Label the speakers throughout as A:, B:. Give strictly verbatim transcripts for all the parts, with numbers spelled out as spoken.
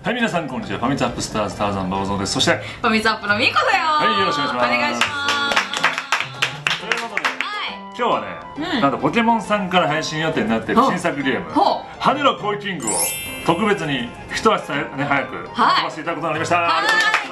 A: はい、皆さんこんにちは。ファミツアップスターズターザンバオゾウです。そして
B: ファミツアップのみこだよ。
A: はい、よろしくお願いします。
B: お願いします
A: ということで、
B: はい、
A: 今日はね、
B: うん、
A: なんとポケモンさんから配信予定になっている新作ゲーム「ハネロコイキング」を特別に一足ね早く遊ばせていただくことになりました。ありがとうございます。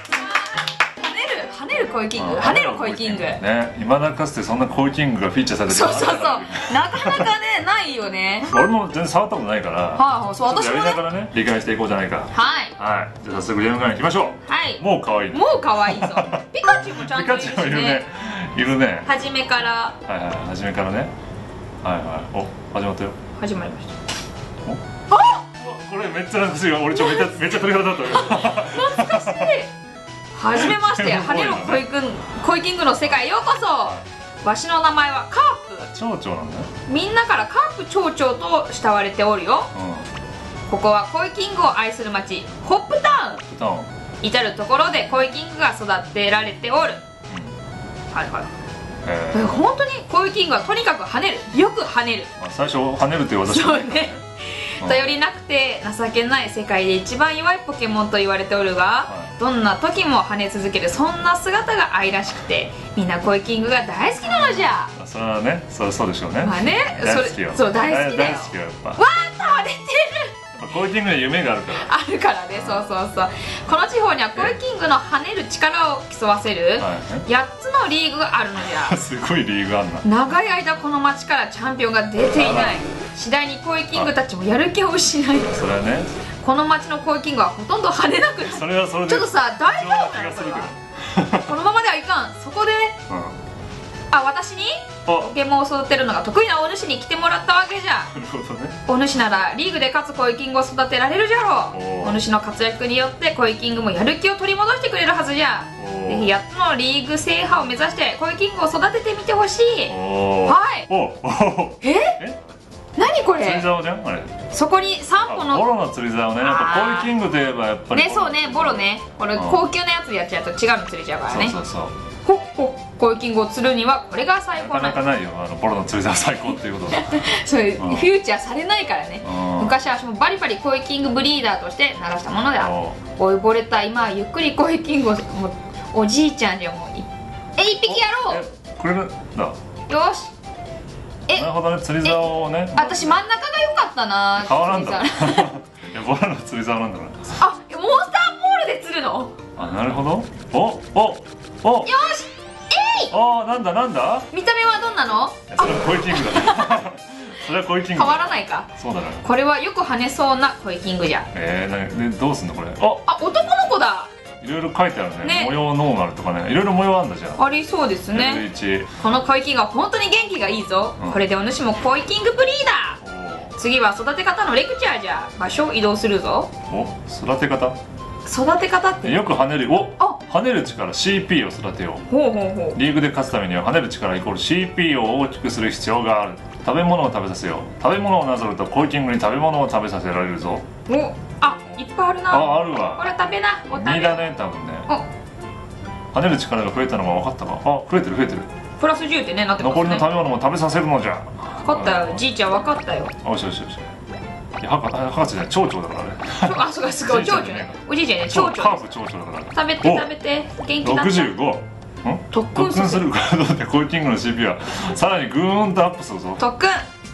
B: 跳ねるコイキング、跳ねるコイキング
A: ね、いまだかつてそんなコイキングがフィーチャーされてる。
B: そうそうそう、なかなかねないよね。
A: 俺も全然触ったことないから、
B: はい、そう、私も
A: やりながらね理解していこうじゃないか。
B: はい
A: はい、じゃあ早速ゲーム会に行きましょう。
B: はい、
A: もう可愛い、
B: もう可愛いぞ。ピカチュウもちゃんといるしね。
A: ピカチュウいるね、いるね。
B: 初めから、
A: はいはい、初めからね。はいはい、お、始まったよ。
B: 始まりました。
A: お、あ、これめっちゃ懐かしいわ。俺ちょめっちゃめっちゃ鳥肌だったよ。
B: 懐かしい。はじめまして、跳ねるコイキング、コイキングの世界へようこそ。わしの名前はカープ。
A: 蝶々なんだよ。
B: みんなからカープ蝶々と慕われておるよ。ここはコイキングを愛する町、ホップタウン。至る所でコイキングが育てられておる。はいはい。本当にコイキングはとにかく跳ねる、よく跳ねる。
A: 最初跳ねるって私
B: そうね。頼りなくて情けない世界で一番弱いポケモンと言われておるが、はい、どんな時も跳ね続けるそんな姿が愛らしくて、みんなコイキングが大好きなのじゃ。
A: それはね、そうそうでしょうね。
B: まあね、
A: 大好きよ。
B: そう、大好きだよ。
A: 大好きよ、やっぱ。
B: わーっと跳ねてる。
A: コイキングに夢があるから。
B: あるからね、そうそうそう。この地方にはコイキングの跳ねる力を競わせるやっつのリーグがあるのじゃ。
A: すごいリーグあんな。
B: 長い間この町からチャンピオンが出ていない。次第にコイキングたちもやる気を失い、
A: それはね、
B: この町のコイキングはほとんど跳ねなくなる。
A: それはそれで
B: ちょっとさ、大丈夫なのこれは。このままではいかん。そこで、うん、あ、私にポケモンを育てるのが得意なお主に来てもらったわけじゃ。
A: なるほどね。
B: お主ならリーグで勝つコイキングを育てられるじゃろう。お主の活躍によってコイキングもやる気を取り戻してくれるはずじゃ。ぜひやっつのリーグ制覇を目指してコイキングを育ててみてほしい。はい。
A: おお
B: ええ、何これ。
A: 釣り竿じゃんあれ。そ
B: こにさんぽの
A: ボロの釣り竿ね。やっぱコイキングといえばやっぱり
B: ね、そうね、ボロね。これ高級なやつでやっちゃうと違うの釣れちゃうからね。
A: そうそうそう。
B: ほっほっ、コイキングを釣るにはこれが最高な。
A: なかなかないよ、あのボロの釣り竿最高っていうことだ。
B: そういうフューチャーされないからね。昔は私もバリバリコイキングブリーダーとして鳴らしたものだ。老いぼれた今はゆっくりコイキングを、もうおじいちゃんじゃもうえ一匹やろう。
A: くれるんだ。
B: よし。
A: え、なるほどね、釣り竿をね。
B: 私真ん中が良かったな。
A: 変わらんだ。いや、ボロの釣り竿なんだから。
B: あ、モンスターボールで釣るの。あ、
A: なるほど。おおお。
B: よし。えい。
A: ああ、なんだなんだ。
B: 見た目はどんなの。
A: それはコイキングだね。それはコイキング。
B: 変わらないか。
A: そうだね。
B: これはよく跳ねそうなコイキングじゃ。
A: ええ、な、で、どうすんのこれ。
B: あ、男の子だ。
A: いろいろ書いてあるね。模様ノーマルとかね、いろいろ模様あるんだじゃん。
B: ありそうですね。このコイキングは本当に元気がいいぞ。これでお主もコイキングブリーダー。次は育て方のレクチャーじゃ。場所を移動するぞ。
A: お、育て方。
B: 育て方って
A: よく跳ねる。お、跳ねる力 シーピー を育てよう。
B: ほうほうほう。
A: リーグで勝つためには跳ねる力イコール シーピー を大きくする必要がある。食べ物を食べさせよう。食べ物をなぞるとコイキングに食べ物を食べさせられるぞ。
B: お、あ、いっぱいあるな。
A: あ、あるわ。
B: これ食べな。
A: にだね、多分ね。跳ねる力が増えたのが分かったか。あ、増えてる増えてる。
B: プラスじゅうってね、なってますね。
A: 残りの食べ物も食べさせるのじゃ。
B: 分かったよ、じいちゃん分かったよ。
A: よしよしよし。いや、博士じゃない、蝶々だからね。
B: あ、そうかすごい、蝶々ね。おじいちゃんね、蝶々。
A: カープ蝶々だから。
B: 食べて食べて、元気だった。
A: ろくじゅうご。特訓するからだってコイキングの シーピー はさらにグーンとアップするぞ。
B: 特訓。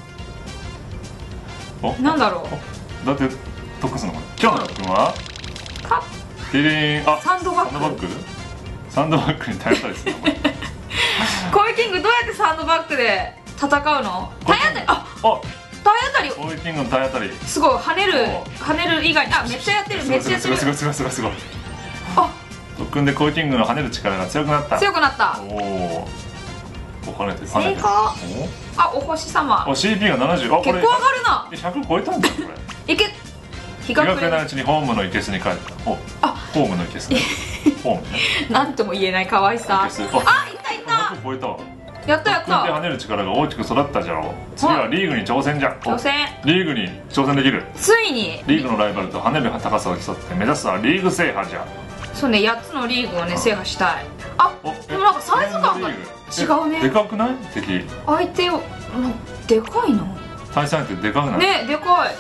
B: なんだろ
A: う。だって特訓するのかな。今日の特訓は
B: カ
A: テレン、あ、
B: サンドバッグ。
A: サンドバッグに体当たりするの。
B: コイキングどうやってサンドバッグで戦うの。体当たり。あ、体当たり。
A: コイキングの体当たり
B: すごい。跳ねる跳ねる以外に、あ、めっちゃやってる、めっちゃやってる。
A: すごいすごいすごいすごい。
B: あ、
A: 特訓でコイキングの跳ねる力が強くなった。
B: 強くなった。
A: おお。跳ねて
B: 成功。あ、お星様。
A: お、 シーピー がななじゅう。あ、
B: 結構上がるな。
A: ひゃく超えたんだこれ。
B: いけ。
A: 日が暮れないうちにホームの生けすに帰った。お、あ、ホームの生けすね。ホームね。
B: なんとも言えない可愛さ。あ、いたいた。
A: ひゃく超えたわ。
B: やったやった。
A: 跳ねる力が大きく育ったじゃろう。次はリーグに挑戦じゃ。
B: 挑戦。
A: リーグに挑戦できる。
B: ついに
A: リーグのライバルと跳ねる高さを競って目指すはリーグ制覇じゃ。
B: そうね、やっつのリーグをね制覇したい。あ、でもなんかサイズ感が違うね。
A: でかくない敵。
B: 相手をでかいの。
A: 対戦相手でかくない。
B: ね、でかい。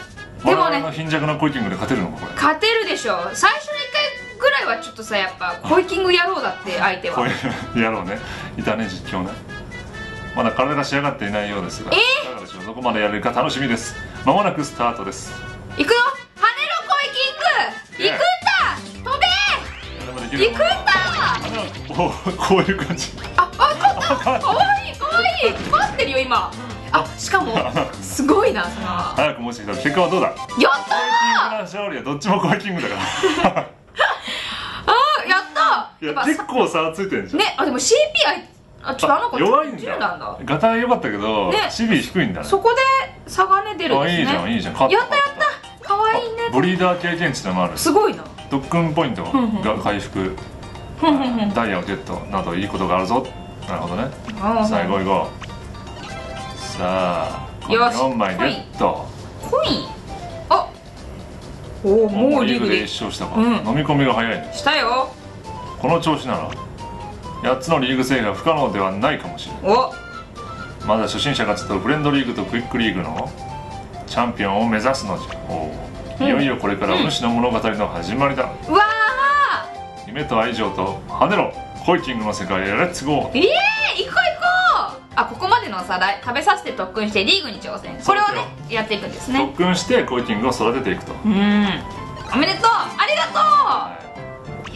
B: でもね
A: 我々の貧弱なコイキングで勝てるのかこれ。
B: 勝てるでしょ。最初のいっかいぐらいはちょっとさ、やっぱコイキング野郎だって相手は。
A: こういう野郎ねいたね、実況ね。まだ体が仕上がっていないようですが、
B: え
A: いかがでしょう。どこまでやれるか楽しみです。まもなくスタートです。
B: 行くよ、跳ねろコイキング、行くんだ、飛べー、行くんだ。
A: おこういう感じ。
B: あ、あ、かわいいかわいい、勝ってるよ今。あ、しかもすごいな、その
A: 早くもしかしたら結果はどうだ。
B: やったー。
A: コイキングの勝利はどっちもコイキングだから
B: あー、やったー。
A: いや結構差ついてるんじゃん
B: ね。あ、でも シーピーアイ、あ、ちょっとあの子
A: 弱いん
B: じゅうなんだ。
A: だ。ガタイ良かったけど、
B: ね、
A: シビ低いんだね。
B: そこで差がね出るんですね。
A: あ、いいじゃんいいじゃん。
B: やったやった、かわいいね。
A: ブリーダー経験値でもある。
B: すごいな。
A: 特訓ポイントが回復、ダイヤをゲットなどいいことがあるぞ。なるほどね。さあ行こう行こう。さあ
B: よし、
A: よんまいゲット。
B: コイン、あ、おお、もうリーグで
A: 一勝したか、
B: うん、
A: 飲み込みが早いね。
B: したよ。
A: この調子ならやっつのリーグ制覇不可能ではないかもしれない。
B: お、
A: まだ初心者が集うフレンドリーグとクイックリーグのチャンピオンを目指すのじゃ。お、いよいよこれからお主の物語の始まりだ。
B: うわー、
A: 夢と愛情と跳ねろコイキングの世界へレッツゴー。
B: イエーイ、行こう行こう。あ、ここまでのおさらい、食べさせて特訓してリーグに挑戦、これをねやっていくんですね。
A: 特訓してコイキングを育てていくと。
B: うん、おめでとう、ありがとう、
A: はい、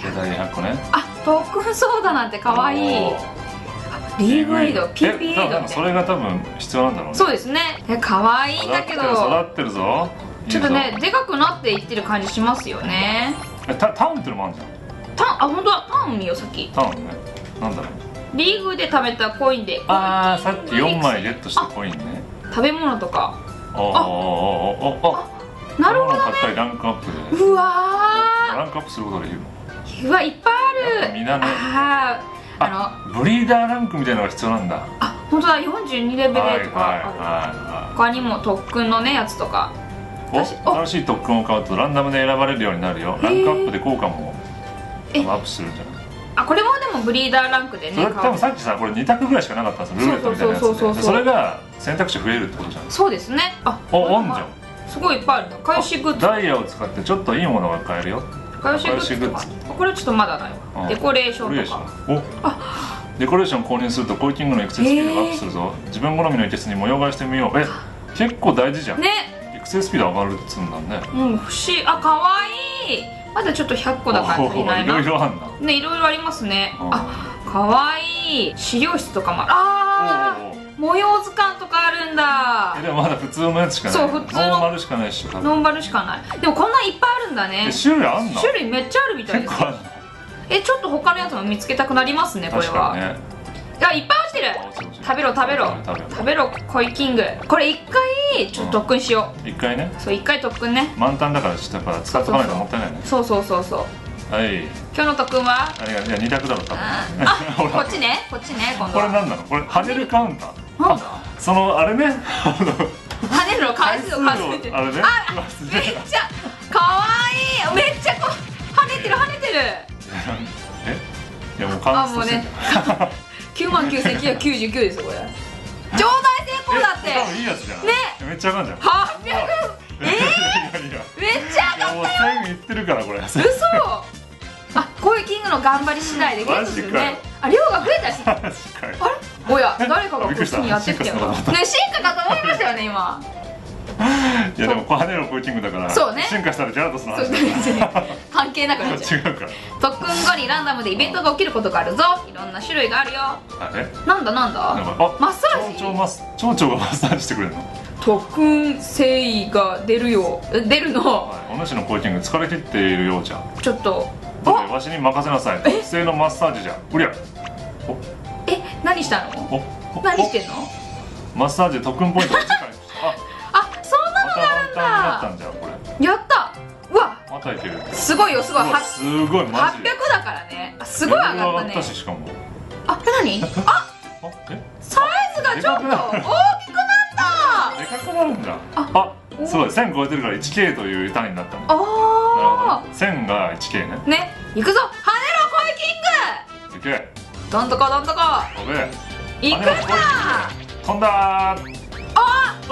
A: でだいひゃっこね。
B: あ、特訓ソーダなんてかわいい。リーグエイド、 ピーピー エイドみたいな。
A: それが多分必要なんだろうね。
B: そうですね。え、かわいいんだけど
A: 育ってるぞ。
B: ちょっとね、でかくなっていってる感じしますよね。
A: え、タタウンってのもあるじゃん。
B: タン、あ、本当だ、タン見よ、さっき。
A: タウンね、なんだろう。
B: リーグで貯めたコインで、
A: あー、さっきよんまいゲットしたコインね。
B: 食べ物とか。
A: おーおーおーおーおー、
B: なるほどね。
A: 買ったりランクアップで
B: うわ
A: ランクアップすることができるの。
B: ー、うわ、いっぱいある。
A: みんなね、
B: あー、あの
A: ブリーダーランクみたいなのが必要なんだ。
B: あ、本当だ、よんじゅうにレベルとかある。
A: は
B: 他にも特訓のねやつとか。
A: いはいはい。お、新しい特訓を買うとランダムで選ばれるようになるよ。ランクアップで効果もアップするんじゃない。
B: あ、これもでもブリーダーランクでね。
A: それ多分さっきさ、これに択ぐらいしかなかったんですよ、ルーレットみたいなやつで。それが選択肢増えるってことじゃん。
B: そうですね。あ、
A: お、オンじゃん。
B: すごいいっぱいあるの。返しグッズ、
A: ダイヤを使ってちょっといいものが買えるよ。
B: 返しグッズとか、これちょっとまだないわ。デコレーションとか。
A: お、デコレーション購入するとコイキングの育成スピードがアップするぞ。自分好みのいけつに模様替えしてみよう。え、結構大事じゃんね。育成スピード上がるっつうんだね。
B: うん、不思議。あ、かわいい。まだちょっとひゃっこだから足りないな。
A: いろいろあんな
B: ね、いろいろありますね。あ、かわいい。資料室とかもある。あー、模様図鑑とかあるんだ。
A: え、でもまだ普通のやつしかない。
B: そう、普通の
A: ノーマルしかないし。
B: ノーマルしかない。でもこんないっぱいあるんだね。
A: 種類あんの？
B: 種類めっちゃあるみたいです。
A: 結構ある。
B: え、ちょっと他のやつも見つけたくなりますね、これは。ね、あ、いっぱい落ちてる。食べろ食べろ食べろコイキング。これ一回ちょっと特訓しよ
A: う。一回ね。
B: そう、一回特訓ね。
A: 満タンだからちょっとやっぱ使っとかないともったいないね。
B: そうそうそうそう。
A: はい。
B: 今日の特訓は？
A: あれが、いや、二択だろ多分。
B: あ、こっちね、こっちね、今度。
A: これなんなの？これ跳ねるカウンター。
B: なんだ？
A: そのあれね。
B: 跳ねるの回数を数えてる。
A: あれね。
B: あ、めっちゃ可愛い。めっちゃこう跳ねてる跳ねてる。
A: え？いやもうカウントしてる。
B: きゅうまんきゅうせんきゅうひゃくきゅうじゅうきゅうですよこれ。超大成功だって。
A: 多分いいやつじゃん。
B: ね。
A: めっちゃ上がんじゃん。
B: はっぴゃく。ええ。めっちゃ上がったよ。
A: もうせんいってるからこれ。
B: 嘘。あ、コイキングの頑張り次第でゲットするね。あ、量が増えたし。あれ？おや、誰かがこっちにやってきたよ。ね、進化かと思いましたよね今。
A: いやでも跳ねるコイキングだから。そうね。進化したらギャラドスの話。
B: 関係なくなっちゃう。
A: 違うから。
B: 特訓後にランダムでイベントが起きることがあるぞ。いろんな種類があるよ。
A: え？
B: なんだなんだ？マッサージ？
A: 蝶々蝶々がマッサージしてくれるの？
B: 特訓誠意が出るよ。出るの。
A: お主のコイキング疲れ切っているようじゃ。
B: ちょっと。
A: わしに任せなさい。特製のマッサージじゃ。うりゃ。
B: え、何したの？何してんの？
A: マッサージで特訓ポイントを次回。
B: あ、そんなのがあるんだ。
A: やったんじゃんこれ。
B: やった。うわ。
A: またいける。す
B: ごいよすごい。
A: すごいマジで。
B: はっぴゃくだからね。すごい上がったね。
A: しかも。
B: あ、何？あ、サイズがちょっと大きくなった。
A: でかくなるんだ。あ、すごい。せん超えてるから いちケー という単位になったね。
B: ああ。
A: せんが いちケー ね。
B: ね、行くぞ。跳ねろコイキング。
A: 行け。
B: どんとこどんとこ。
A: 飛べ。
B: 行くんだ。
A: 飛んだー。
B: あ、
A: よ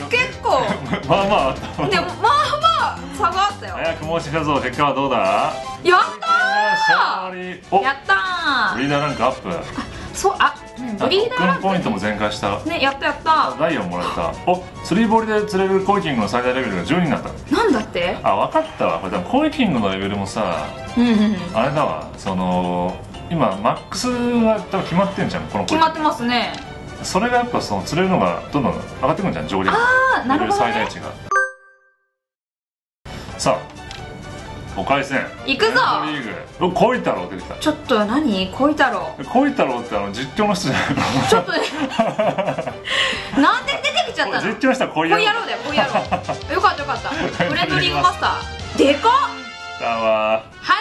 B: 結構
A: まあまああった
B: でもまあまあ差があったよ。
A: 早く申し出たぞ。結果はどうだ？
B: やったー
A: 勝利。お、
B: やったー。
A: ブリーダーランクアップ。
B: そうあ、うん、ブリーダーランク
A: ポイントも全開した
B: ね。やったやった。
A: ダイヤもらえた。お、スリーボリで釣れるコイキングの最大レベルがじゅうにになった。
B: なんだって？
A: あ、分かったわ。これ多分コイキングのレベルもさ、
B: うんうんうん、
A: あれだわ。その今マックスが多分決まってんじゃん、このコイキング。
B: 決まってますね。
A: それがやっぱその釣れるのがどんどん上がってくるんじゃん、上限。
B: ああ、なるほどね。
A: レベル最大値が。さあごかい戦
B: 行くぞ。
A: リーグ恋太郎出てきた。
B: ちょっと何恋太郎
A: 恋太郎ってあの実況の人じゃないの？
B: ちょっとねなんで出てきちゃったの？
A: 実況の人は恋野郎
B: 恋野郎だよ、恋野郎。よかったよかった。フレンドリングマスターでかっ。
A: だわ
B: ハ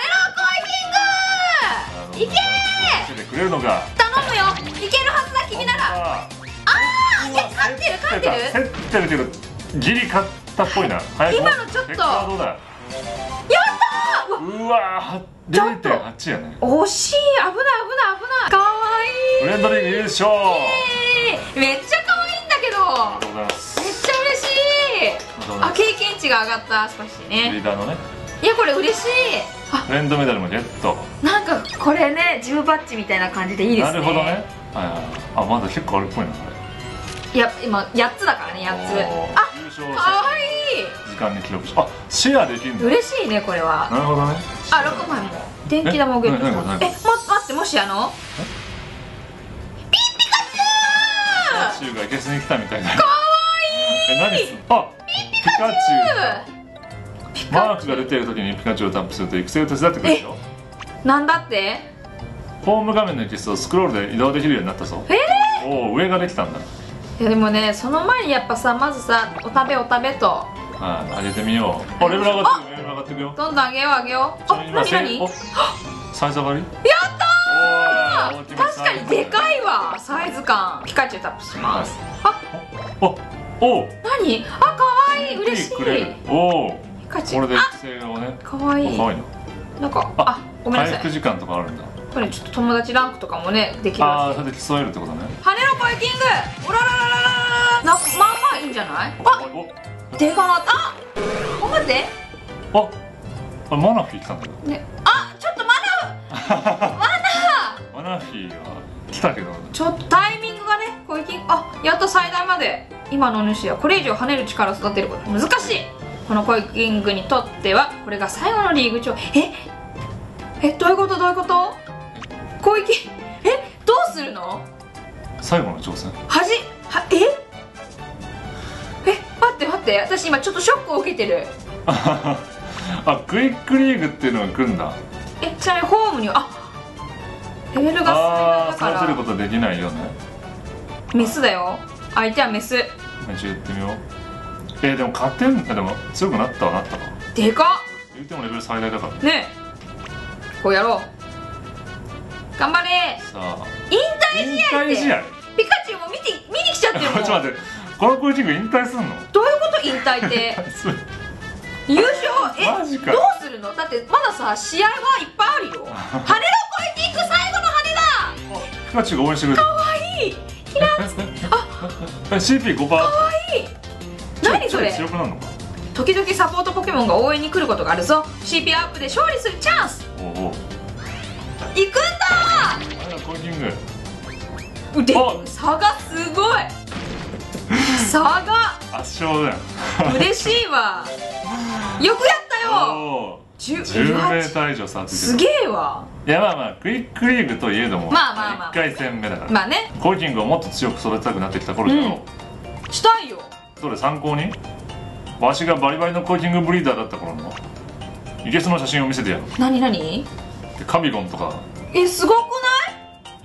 B: ネロー恋キングいけー。
A: てくれるのか。
B: 頼むよ、いけるはずだ君なら。ああ、いや勝ってる勝ってる
A: 競ってるけどギリ勝ったっぽいな。
B: 今のちょっと
A: 結果はどうだ？
B: やったー。
A: うわー ゼロてんはち やね。
B: 惜しい。危ない危ない危ない。かわいい。
A: フレンドリーグ優勝。
B: めっちゃ可愛いんだけど。
A: ありがとうございます。
B: めっちゃ嬉しい。あ、経験値が上がった少しね。
A: リーダーのね。
B: いやこれ嬉しい。あ、
A: フレンドメダルもゲット。
B: なんかこれね、ジムバッジみたいな感じでいいですね。
A: なるほどね。はいはい。あ、まだ結構あるっぽいなこ
B: れ。いや今やっつだからね、やっつ。あ、
A: 優勝
B: かわいい。
A: 時間に記録し、あ、シェアできるの。
B: 嬉しいねこれは。
A: なるほどね。
B: あ、ろくまいも電気玉をゲットした。え、ま、待って、もしあのピッピカチュウ。
A: ピカチュウがいけすに来たみたいな。
B: かわいい。
A: え、何すんの？あ、ピカチュウ。マークが出てる時にピカチュウをタップすると育成を手伝ってくれるよ。
B: なんだって？
A: ホーム画面のイキスをスクロールで移動できるようになったぞ。えー、おお、上ができたんだ。
B: いやでもね、その前にやっぱさ、まずさ、お食べお食べと、
A: はい、あげてみよう。あ、レベル上がってくる、レベル上がってくよ。
B: どんどん上げよう上げよう。あ、なになに？
A: サイズ上がり？や
B: ったー。確かにでかいわ、サイズ感。ピカチュウタップします。あ、
A: おお、
B: なに？あ、かわいい、嬉しい。
A: おお、
B: ピカチュウ。
A: これで育成をね。
B: かわいい。
A: かわいい
B: な。なんか、あ、ごめんなさい。
A: 回復時間とかあるんだ。
B: これちょっと友達ランクとかもね、できる。
A: ああ、それで競えるってことね。
B: ハネロコイキング。おらららららら。な、まあまあいいんじゃない？あ、でかなった。あ、待って。
A: あ、あ、マナフィー来たんだけど。
B: ね、あ、ちょっとマナマナ
A: マナフィーは来たけど、
B: ちょっとタイミングがね、コイキング、あ、やっと最大まで。今の主はこれ以上跳ねる力を育てること難しい。このコイキングにとってはこれが最後のリーグ挑ええどういうことどういうこと？コイキンえどうするの？
A: 最後の挑戦
B: はじはええ待って待って、私今ちょっとショックを受けてる。
A: あ、クイックリーグっていうのが来るんだ。
B: え、ちなみにホームにはあレベルが最大だから
A: 育てることできないよね。
B: メスだよ、相手はメス。
A: 一応やってみよう。えー、でも勝てん、でも強くなったはなったか。
B: でかっ。
A: 言ってもレベル最大だから
B: ねえ、こうやろう。頑張れ。
A: さあ、
B: 引退試合って
A: 引退試合
B: ピカチュウも見て見に来ちゃってるもん。
A: ちょっと待って、このコイキング引退すんの？
B: どういうこと引退って優勝え
A: マジか。
B: どうするの？だってまださ試合はいっぱいあるよ。羽根のコイキング最後の羽だ。
A: ピカチュウが応援してくれる。
B: かわいい。ひら
A: あ、シーピーごパーセント。
B: かわいい。何それ？
A: 強くなるのか。
B: 時々サポートポケモンが応援に来ることがあるぞ。 シーピー アップで勝利するチャンス。
A: おお、
B: 行くんだ
A: ー。コイキング
B: で差がすごい。差が
A: 圧勝だよ。
B: 嬉しいわ。よくやったよ。
A: じゅうメーター以上差ついてる。
B: すげえわ。
A: いや、まあまあクイックリーグといえども、
B: まあまあまあ
A: いっかい戦目だから。
B: まあね、
A: コイキングをもっと強く育てたくなってきた頃だろ
B: う。したいよ。
A: それ参考にわしがバリバリのコイキングブリーダーだった頃のイケスの写真を見せてやる。
B: なになに？
A: カビゴンとか
B: え、すごくない？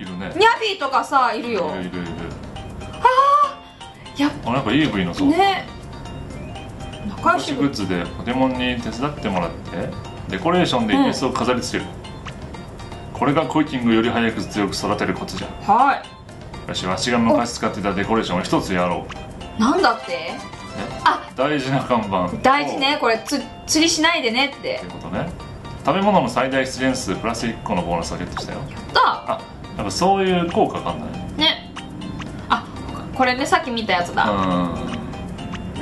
A: いるね。
B: ニャビーとかさ、いるよ。
A: いるいるいる。
B: ああ、やっ
A: あ、なんか イーブイ のそう
B: ね、
A: 仲良しグッズでポケモンに手伝ってもらってデコレーションでイケスを飾りつける、うん、これがコイキングをより早く強く育てるコツじゃん。
B: はい。
A: よし、わしが昔使っていたデコレーションを一つやろ
B: う。なんだって？あ、
A: 大事な看板。
B: 大事ね、これつ釣りしないでねって。
A: っていうことね。食べ物の最大出現数プラスいっこのボーナスをゲットしたよ。
B: やった。
A: あ、やっぱそういう効果かんない
B: ね。あ、これね、さっき見たやつだ。
A: うん。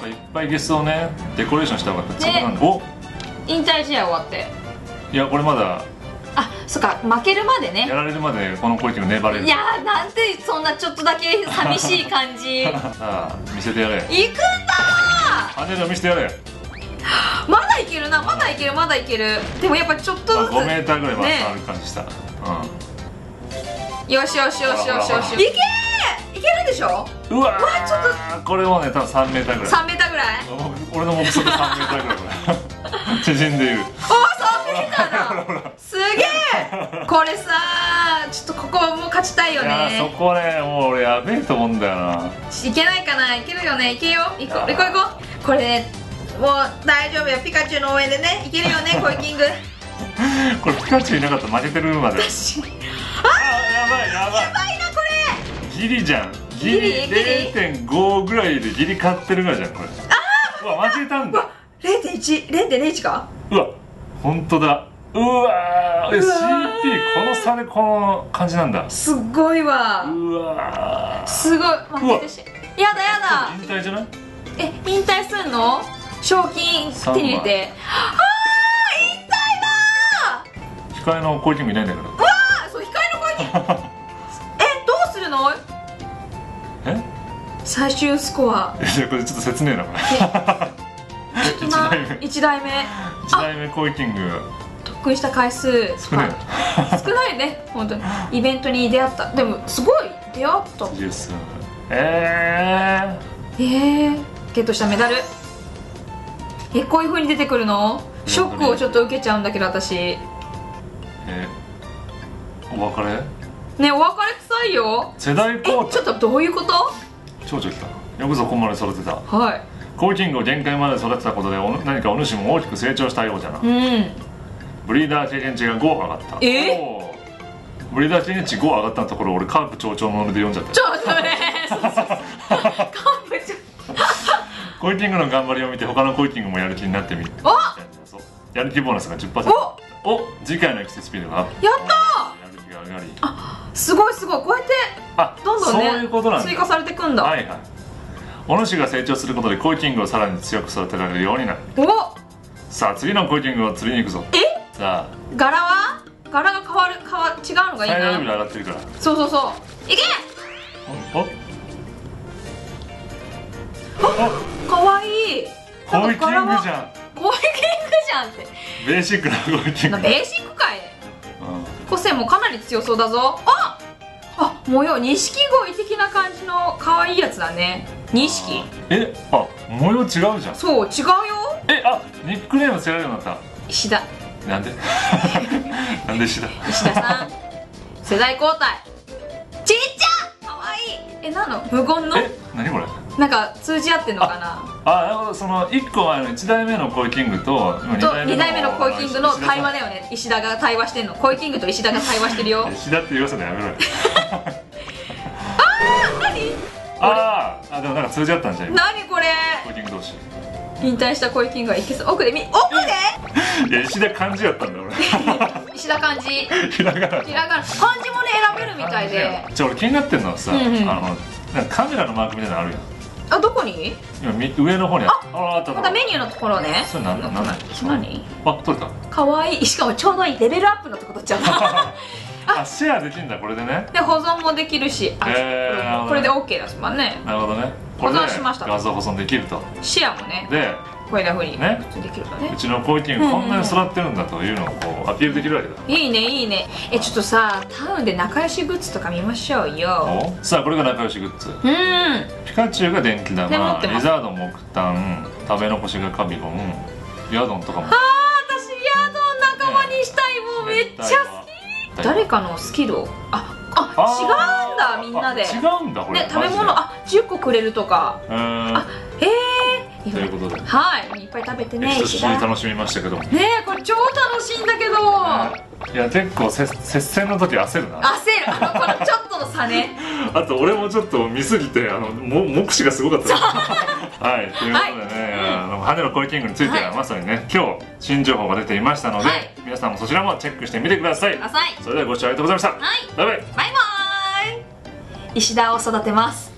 A: ぱいっぱいゲストをねデコレーションした方が強くなるんだ。お、
B: 引退試合終わって。
A: いやこれまだ、
B: あ、そっか、負けるまでね。
A: やられるまでこのコイキング粘れる。
B: いやー、なんてそんなちょっとだけ寂しい感じ。
A: さあ見せてやれ。
B: 行くんだ
A: ー、跳ねる見せてやれ。
B: まだいけるな、まだいける、まだいける。でもやっぱちょっとずつ、
A: ごメーターぐらいまである感じした、ね、
B: うん、よしよしよしよしよし、いけー、いけるでしょ。
A: うわー、ちょっとこれもね多分さんメーターぐらい、
B: さんメーターぐらい、
A: 俺の目測さんメーターぐらい縮んでいる。
B: おー、さんメーターだすげえ。これさー、ちょっとここはもう勝ちたいよね。
A: いやそこね、もう俺やべえと思うんだよな。
B: いけないかな、いけるよね、いけよ、いこういこういこう。これね、もう大丈夫よ、ピカチュウの応援でね、いけるよね、コイキング。
A: これピカチュウいなかったら負けてるまで。あー、やばいやばい
B: やばいなこれ。
A: ギリじゃん、ギリ れいてんご ぐらいでギリ勝ってるぐらいじゃんこれ。あー、うわ負けたんだ。
B: れいてんいち、れいてんれいいち か。
A: うわ本当だ。うわー、 シーピー この差でこの感じなんだ。
B: すごいわ。
A: うわー、す
B: ごい負けてし、やだやだ。
A: 引退じゃない？
B: え、引退すんの？賞金手に入れて。あー、引退だー。
A: 控えのコイキングいないんだけど。
B: うわー、そう、控えのコイキング。え、どうするの？
A: え？
B: 最終スコア。
A: いやこれちょっと切ねえなこれ。
B: いちだいめいちだいめ
A: いちだいめコイキング
B: 特訓した回数
A: 少ない
B: 少ないね、本当に。イベントに出会った。でもすごい出会った。
A: え
B: ー、えー、ゲットしたメダル。え、こういう風に出てくるの？ショックをちょっと受けちゃうんだけど私。え
A: ー、お別れ
B: ね、お別れ臭いよ。
A: 世代交代。
B: ちょっとどういうこと？
A: 蝶々来た。よくぞここまで育てた。
B: はい。
A: コイキングを限界まで育てたことで何かお主も大きく成長したようじゃな。
B: うん。
A: ブリーダー経験値がご上がった。
B: え
A: ー、ブリーダー経験値ご上がったところ俺カープ長々のノリで読んじゃった。
B: ちょっとねそうそうそうカープ
A: コイキングの頑張りを見て他のコイキングもやる気になってみる。
B: お、
A: やる気ボーナスが じゅっパーセント。 おお、次回のエクセススピードがアップ。
B: やった
A: ー、やる気が上がり、
B: あ、すごいすごい。こうやって
A: あ
B: どんどんね、
A: そういうことなんだ、
B: 追加されていくんだ。
A: はいはい。お主が成長することでコイキングをさらに強く育てられるようになる。
B: お、
A: さあ次のコイキングを釣りに行くぞ。
B: え、
A: さあ
B: 柄は柄が変わる、変わ違うのがいいな。
A: 最大レベル上がってるから。
B: そうそうそう、いけ。
A: おお
B: お、かわいい。
A: コイキングじゃん。
B: コイキングじゃんって。
A: ベーシックなコイキング。
B: ベーシックかい。
A: うん、
B: 個性もかなり強そうだぞ。ああ、模様、錦鯉的な感じの可愛いやつだね。錦。
A: え、あ、模様違うじゃん。
B: そう、違うよ。
A: え、あ、ニックネームつけられるようになった。
B: 石田。
A: なんでなんで石田
B: 石田さん世代交代。ちっちゃかわいい。え、なの無言の、
A: え、何これ。
B: なんか通じ合ってんのかな。
A: あ、なるほど。そのいっこ前のいちだいめのコイキングと
B: にだいめのコイキングの対話だよね。石田が対話してんの。コイキングと石田が対話してるよ。
A: 石田って言わせたのやめろよ
B: あー、何。
A: あーあ、でもなんか通じ合ったんじゃん。
B: 何これ。
A: コイキング同士
B: 引退したコイキングがいけそう。奥で見、奥で
A: いや、石田漢字やったんだよ俺。
B: 石田漢字
A: ひらがな。
B: ひらがな、漢字もね選べるみたいで。
A: じゃあ俺気になってるのはさ、
B: うんうん、
A: あのなんかカメラのマークみたいなのあるやん。
B: あ、どこに。
A: 今上の方にあ
B: あ、
A: あ、あった。
B: またメニューのところね。
A: それ何なんなんなん。
B: 何。
A: あ、取れた。
B: かわいい。しかもちょうどいいレベルアップのとこ取っちゃった
A: あ、シェアできるんだこれでね。
B: で保存もできるし、あ、
A: えー、
B: これで OK ですもんね。
A: なるほどね。
B: 保存しました。
A: 画像保存できると。
B: シェアもね。
A: で、
B: これだふうに
A: ね、
B: できるとね。
A: うちのコイキングこんなに育ってるんだというのをこうアピールできるわけだ。
B: いいねいいね。え、ちょっとさ、タウンで仲良しグッズとか見ましょうよ。
A: さあこれが仲良しグッズ。
B: うん。
A: ピカチュウが電気玉、
B: リ
A: リザードン木炭、食べ残しがカビゴン、ヤドンとかも。
B: あー、私ヤドン仲間にしたい。もうめっちゃ好き。誰かのスキルを、あ、あ、違うんだみんなで。
A: 違うんだこれ。
B: ね、食べ物、あ、じゅっこくれるとか。あ、へえ。
A: ということで、
B: はい、いっぱい食べてね。
A: 久しぶりに楽しみましたけども。
B: ねえ、これ超楽しいんだけど。
A: いや、結構接戦の時焦るな。
B: 焦る、あのこのちょっとの差ね。
A: あと俺もちょっと見すぎて、あのも目視がすごかった。はい、ということでね、あの羽根のコイキングについてはまさにね、今日新情報が出ていましたので、皆さんもそちらもチェックしてみてください。それではご視聴ありがとうございました。バイバイ。
B: バイバイ。石田を育てます。